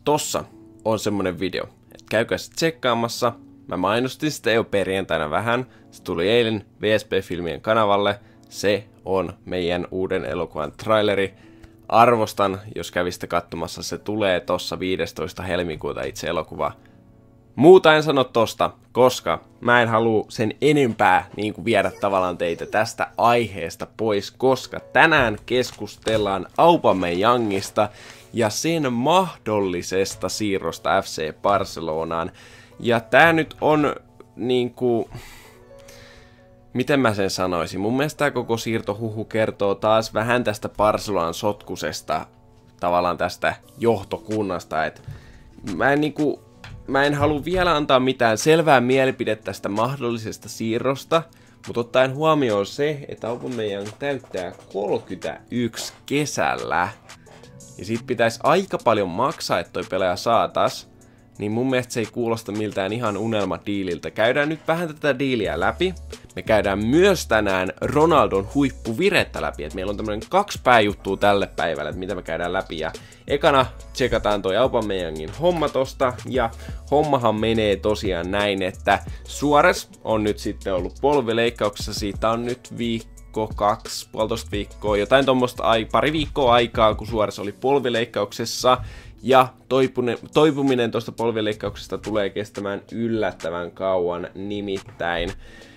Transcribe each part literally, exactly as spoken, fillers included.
tossa on semmonen video, että käykää sit tsekkaamassa. Mä mainostin sitä jo perjantaina vähän. Se tuli eilen V S P-filmien kanavalle. Se on meidän uuden elokuvan traileri. Arvostan, jos kävisitte katsomassa. Se tulee tossa viidestoista helmikuuta itse elokuva. Muuta en sano tosta, koska mä en halua sen enempää niin kuin viedä tavallaan teitä tästä aiheesta pois, koska tänään keskustellaan Aubameyangista ja sen mahdollisesta siirrosta F C Barcelonaan. Ja tää nyt on niinku... Miten mä sen sanoisin? Mun mielestä tää koko siirtohuhu kertoo taas vähän tästä Barcelonan sotkusesta, tavallaan tästä johtokunnasta, et mä en niinku... Mä en halua vielä antaa mitään selvää mielipidettä tästä mahdollisesta siirrosta, mutta ottaen huomioon se, että Aubameyang täyttää kolmekymmentäyksi kesällä, ja siitä pitäisi aika paljon maksaa, että toi pelaaja saatas, niin mun mielestä se ei kuulosta miltään ihan unelmadiililtä. Käydään nyt vähän tätä diiliä läpi. Me käydään myös tänään Ronaldon huippuvirettä läpi, että meillä on tämmönen kaksi pääjuttua tälle päivälle, että mitä me käydään läpi. Ja ekana tsekataan toi Aubameyangin homma tosta, ja hommahan menee tosiaan näin, että Suarez on nyt sitten ollut polvileikkauksessa, siitä on nyt viikko, kaksi, puolitoista viikkoa, jotain tommoista ai, pari viikkoa aikaa, kun Suarez oli polvileikkauksessa. Ja toipune, toipuminen tuosta polvileikkauksesta tulee kestämään yllättävän kauan, nimittäin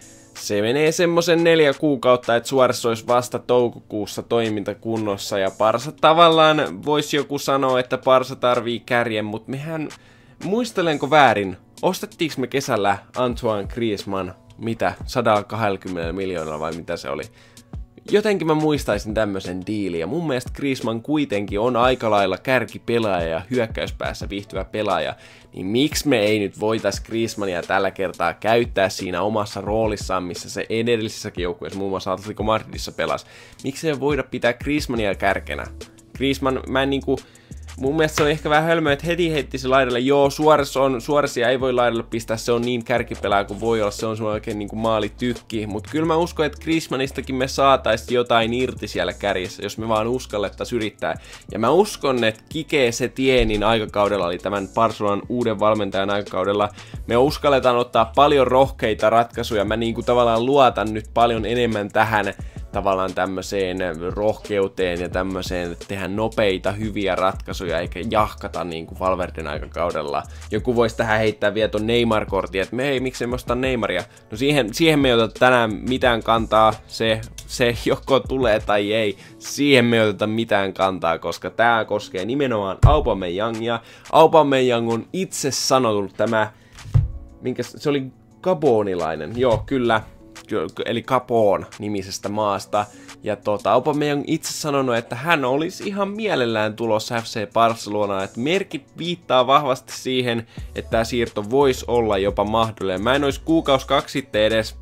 se menee semmosen neljä kuukautta, että Suarez olisi vasta toukokuussa toimintakunnossa, ja Barsa tavallaan voisi joku sanoa, että Barsa tarvii kärjen, mutta mehän, muistelenko väärin, ostettiinko me kesällä Antoine Griezmann, mitä, sata kaksikymmentä miljoonaa vai mitä se oli? Jotenkin mä muistaisin tämmösen diilin, ja mun mielestä Griezmann kuitenkin on aika lailla kärkipelaaja ja hyökkäyspäässä viihtyvä pelaaja, niin miksi me ei nyt voitais Griezmannia tällä kertaa käyttää siinä omassa roolissaan, missä se edellisessäkin joukkueessa, muun muassa Atletico Madridissa pelasi. Miksi ei voida pitää Griezmannia kärkenä? Griezmann, mä en niinku... Mun mielestä se on ehkä vähän hölmöä, että heti heitti se laidalle. Joo, Suarez on, Suarezia ei voi laidalle pistää, se on niin kärkipelää kuin voi olla, se on semmoinen oikein niinku maalitykki. Mutta kyllä mä uskon, että Griezmannistakin me saatais jotain irti siellä kärjessä, jos me vaan uskallettaisiin yrittää. Ja mä uskon, että Kike Setienin aikakaudella, eli tämän Barcelonan uuden valmentajan aikakaudella, me uskalletaan ottaa paljon rohkeita ratkaisuja. Mä niinku tavallaan luotan nyt paljon enemmän tähän tavallaan tämmöiseen rohkeuteen ja tämmöiseen, että tehdään nopeita, hyviä ratkaisuja, eikä jahkata niin kuin Valverden aikakaudella. Joku voisi tähän heittää vielä ton Neymar-kortin, että me ei, miksei me ostaa Neymaria. No siihen, siihen me ei oteta tänään mitään kantaa, se, se joko tulee tai ei. Siihen me ei oteta mitään kantaa, koska tää koskee nimenomaan Aubameyangia. Aubameyang on itse sanottu tämä, minkä se oli gabonilainen, joo kyllä. Eli Gabon nimisestä maasta. Ja tota, Aubameyang itse sanonut, että hän olisi ihan mielellään tulossa F C Barcelonaan. Että merkit viittaa vahvasti siihen, että tämä siirto voisi olla jopa mahdollinen. Mä en olisi kuukausi kaksi sitten edes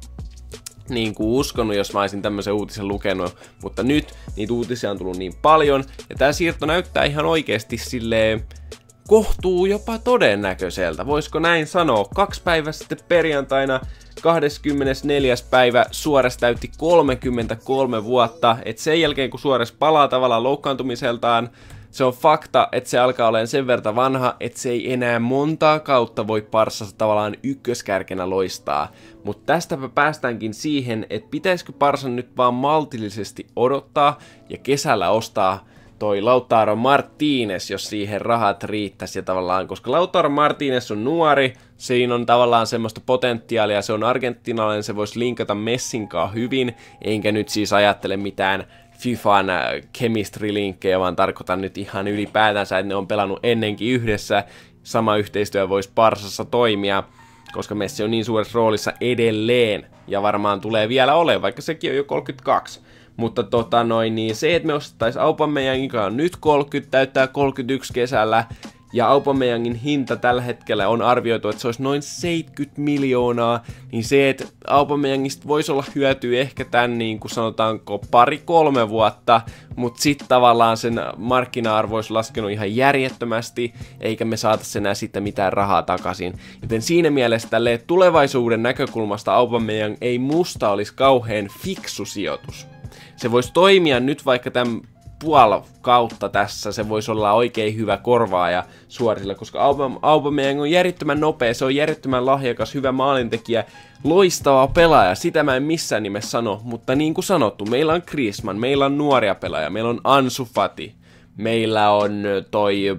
niin kuin uskonut, jos mä olisin tämmöisen uutisen lukenut. Mutta nyt niitä uutisia on tullut niin paljon. Ja tämä siirto näyttää ihan oikeasti silleen kohtuu jopa todennäköiseltä. Voisiko näin sanoa? Kaksi päivää sitten perjantaina kahdeskymmenesneljäs päivä Suarez täytti kolmekymmentäkolme vuotta, että sen jälkeen kun Suarez palaa tavallaan loukkaantumiseltaan, se on fakta, että se alkaa olemaan sen verran vanha, että se ei enää montaa kautta voi Barsassa tavallaan ykköskärkenä loistaa. Mutta tästäpä päästäänkin siihen, että pitäisikö Barsan nyt vaan maltillisesti odottaa ja kesällä ostaa toi Lautaro Martínez, jos siihen rahat riittäisi ja tavallaan, koska Lautaro Martínez on nuori, siinä on tavallaan semmoista potentiaalia, se on argentinalainen, se voisi linkata Messinkaan hyvin, enkä nyt siis ajattele mitään FIFAn chemistry-linkkejä, vaan tarkoitan nyt ihan ylipäätänsä, että ne on pelannut ennenkin yhdessä, sama yhteistyö voisi Barsassa toimia, koska Messi on niin suuressa roolissa edelleen, ja varmaan tulee vielä olemaan, vaikka sekin on jo kolmekymmentäkaksi. Mutta tota noin, niin se, että me ostais Aubameyangin, joka on nyt kolmekymmentä, täyttää kolmekymmentäyksi kesällä, ja Aubameyangin hinta tällä hetkellä on arvioitu, että se olisi noin seitsemänkymmentä miljoonaa, niin se, että Aubameyangista voisi olla hyötyä ehkä tän niin kuin sanotaanko pari-kolme vuotta, mutta sitten tavallaan sen markkina-arvo olisi laskenut ihan järjettömästi, eikä me saata enää sitten mitään rahaa takaisin. Joten siinä mielessä tälleen tulevaisuuden näkökulmasta Aubameyang ei musta olisi kauhean fiksu sijoitus. Se voisi toimia nyt vaikka tämän puoli kautta tässä se voisi olla oikein hyvä korvaaja Suaresille, koska Aubameyang on järjettömän nopea, se on järjettömän lahjakas, hyvä maalintekijä, loistava pelaaja, sitä mä en missään nimessä sano, mutta niin kuin sanottu, meillä on Griezmann, meillä on nuoria pelaajia, meillä on Ansu Fati, meillä on toi,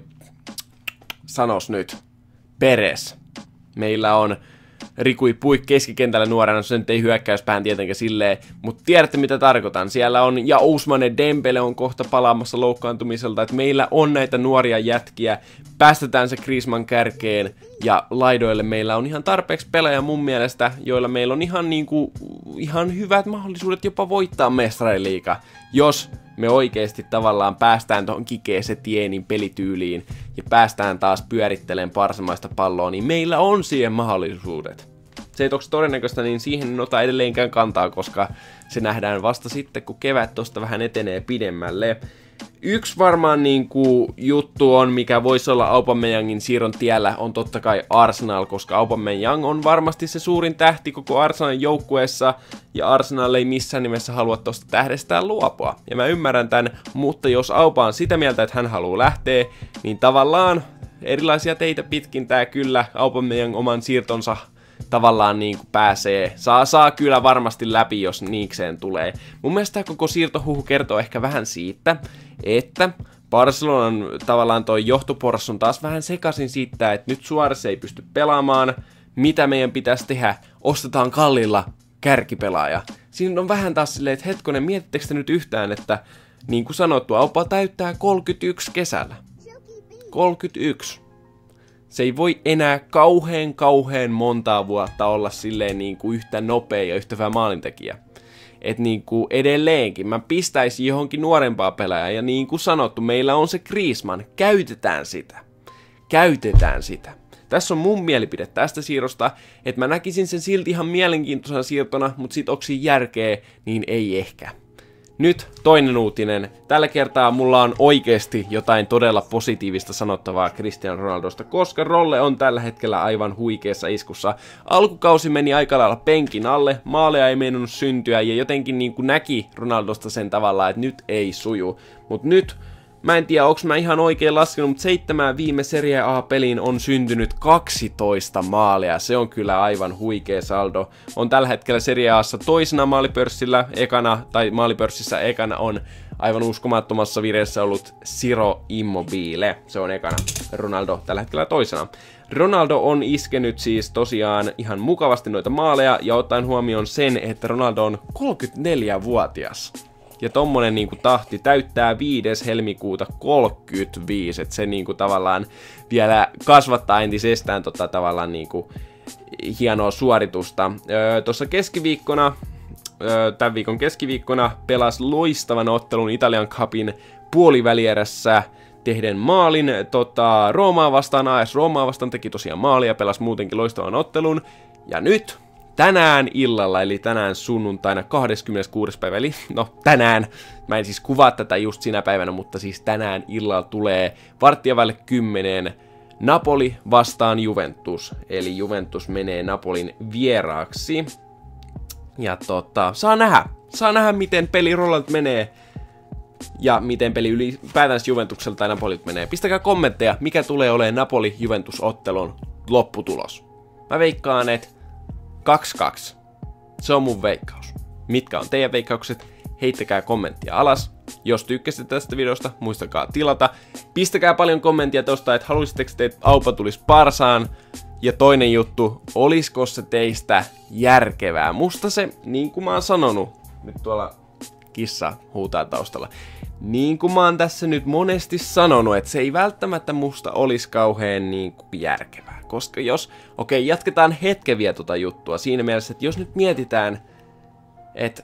sanos nyt, Perez, meillä on Rikui Puik keskikentällä nuorena, se nyt ei hyökkäyspään tietenkään silleen, mutta tiedätte mitä tarkoitan. Siellä on, ja Ousmane Dembele on kohta palaamassa loukkaantumiselta, että meillä on näitä nuoria jätkiä, päästetään se Griezmann kärkeen, ja laidoille meillä on ihan tarpeeksi pelaajia mun mielestä, joilla meillä on ihan, niinku, ihan hyvät mahdollisuudet jopa voittaa mestariliiga, jos me oikeesti tavallaan päästään tuohon Kikeese Tienin pelityyliin ja päästään taas pyörittelemään parsamaista palloa, niin meillä on siihen mahdollisuudet. Se, että onko todennäköistä, niin siihen en ota edelleenkään kantaa, koska se nähdään vasta sitten, kun kevät tosta vähän etenee pidemmälle. Yksi varmaan niinku juttu on, mikä voisi olla Aubameyangin siirron tiellä, on totta kai Arsenal, koska Aubameyang on varmasti se suurin tähti koko Arsenalin joukkueessa, ja Arsenal ei missään nimessä halua tosta tähdestään luopua. Ja mä ymmärrän tän, mutta jos Auba on sitä mieltä, että hän haluaa lähteä, niin tavallaan erilaisia teitä pitkin tää kyllä Aubameyang oman siirtonsa tavallaan niin kuin pääsee, saa, saa kyllä varmasti läpi, jos niikseen tulee. Mun mielestä tämä koko siirtohuhu kertoo ehkä vähän siitä, että Barcelonan tavallaan toi johtoporras on taas vähän sekaisin siitä, että nyt Suarez ei pysty pelaamaan, mitä meidän pitäisi tehdä, ostetaan kalliilla kärkipelaaja. Siinä on vähän taas silleen, että hetkonen, mietittekö te nyt yhtään, että niin kuin sanottu, Auba täyttää kolmekymmentäyksi kesällä. kolmekymmentäyksi. Se ei voi enää kauheen kauheen montaa vuotta olla silleen niin kuin yhtä nopea ja yhtä hyvä maalintekijä. Et niin kuin edelleenkin mä pistäisin johonkin nuorempaa pelaajaa ja niin kuin sanottu, meillä on se Griezmann, käytetään sitä. Käytetään sitä. Tässä on mun mielipide tästä siirrosta, että mä näkisin sen silti ihan mielenkiintoisena siirtona, mutta sit onko siinä järkeä, niin ei ehkä. Nyt toinen uutinen. Tällä kertaa mulla on oikeesti jotain todella positiivista sanottavaa Cristiano Ronaldosta, koska Rolle on tällä hetkellä aivan huikeassa iskussa. Alkukausi meni aika lailla penkin alle, maaleja ei meinannut syntyä ja jotenkin niin kuin näki Ronaldosta sen tavalla, että nyt ei suju. Mut nyt, mä en tiedä, onks mä ihan oikein laskenut, mutta seitsemään viime Serie A-peliin on syntynyt kaksitoista maalia. Se on kyllä aivan huikea saldo. On tällä hetkellä Serie A:ssa toisena maalipörssillä, ekana, tai maalipörssissä ekana on aivan uskomattomassa vireessä ollut Ciro Immobile. Se on ekana. Ronaldo tällä hetkellä toisena. Ronaldo on iskenyt siis tosiaan ihan mukavasti noita maaleja, ja ottaen huomioon sen, että Ronaldo on kolmekymmentäneljävuotias. Ja tommonen niinku tahti täyttää viides helmikuuta kolmekymmentäviisi, että se niinku tavallaan vielä kasvattaa entisestään tota tavallaan niinku hienoa suoritusta. Öö, Tuossa keskiviikkona, öö, tämän viikon keskiviikkona pelasi loistavan ottelun Italian Cupin puolivälierässä tehden maalin tota, Roomaa vastaan, A S Roomaa vastaan teki tosiaan maalia, pelasi muutenkin loistavan ottelun. Ja nyt tänään illalla, eli tänään sunnuntaina kahdeskymmeneskuudes päivä, eli no tänään, mä en siis kuvaa tätä just sinä päivänä, mutta siis tänään illalla tulee varttia vaille kymmeneen Napoli vastaan Juventus, eli Juventus menee Napolin vieraaksi. Ja tota, saa nähdä, saa nähdä miten peli Roland menee, ja miten peli ylipäätään Juventukselta tai Napolit menee. Pistäkää kommentteja, mikä tulee olemaan Napoli-Juventus-ottelun lopputulos. Mä veikkaan, että kaksi kaksi. Se on mun veikkaus. Mitkä on teidän veikkaukset? Heittäkää kommenttia alas. Jos tykkäsitte tästä videosta, muistakaa tilata. Pistäkää paljon kommenttia tosta, että haluaisitteko te, että Auba tulisi Barsaan. Ja toinen juttu, olisiko se teistä järkevää? Musta se, niin kuin mä oon sanonut, nyt tuolla kissa huutaa taustalla. Niin kuin mä oon tässä nyt monesti sanonut, että se ei välttämättä musta olisi kauhean niin kuin järkevää. Koska jos, okei, okay, jatketaan hetken vielä tota juttua siinä mielessä, että jos nyt mietitään, että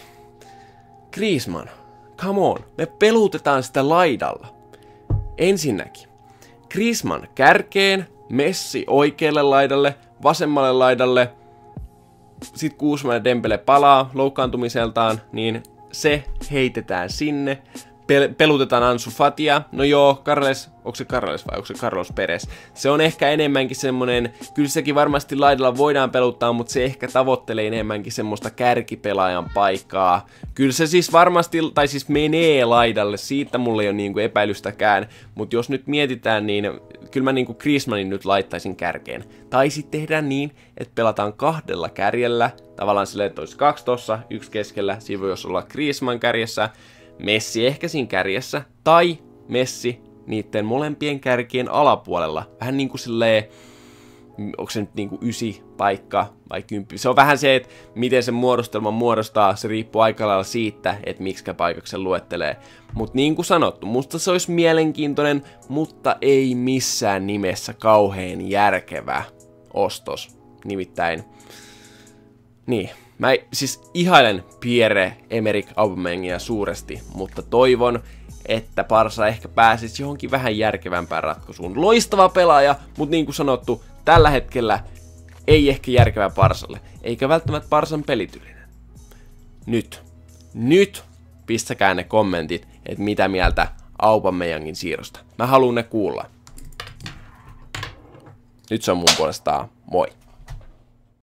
Griezmann, come on, me pelutetaan sitä laidalla. Ensinnäkin, Griezmann kärkeen, Messi oikealle laidalle, vasemmalle laidalle, sit Ousmane Dembele palaa loukkaantumiseltaan, niin se heitetään sinne. pel pelutetaan Ansu Fatia. No joo, Carles, onko se Carles vai onko se Carlos Perez? Se on ehkä enemmänkin semmonen, kyllä sekin varmasti laidalla voidaan peluttaa, mutta se ehkä tavoittelee enemmänkin semmoista kärkipelaajan paikkaa. Kyllä se siis varmasti, tai siis menee laidalle, siitä mulla ei ole niinku epäilystäkään, mutta jos nyt mietitään, niin kyllä mä niinku Griezmannin nyt laittaisin kärkeen. Tai sitten tehdään niin, että pelataan kahdella kärjellä, tavallaan silleen, että olisi kaksi tossa, yksi keskellä, siinä voi olla Griezmann kärjessä, Messi ehkä siinä kärjessä, tai Messi niiden molempien kärkien alapuolella. Vähän niin kuin silleen, onko se nyt niin kuin ysi paikka vai kymppi. Se on vähän se, että miten se muodostelma muodostaa, se riippuu aika lailla siitä, että miksikä paikaksi se luettelee. Mutta niin kuin sanottu, musta se olisi mielenkiintoinen, mutta ei missään nimessä kauhean järkevä ostos. Nimittäin, niin, mä siis ihailen Pierre-Emerick Aubameyangia suuresti, mutta toivon, että Barca ehkä pääsisi johonkin vähän järkevämpään ratkaisuun. Loistava pelaaja, mutta niin kuin sanottu, tällä hetkellä ei ehkä järkevä Barcalle, eikä välttämättä Barcan pelityylinen. Nyt, nyt pistäkää ne kommentit, että mitä mieltä Aubameyangin siirrosta. Mä haluan ne kuulla. Nyt se on mun puolestaan moi.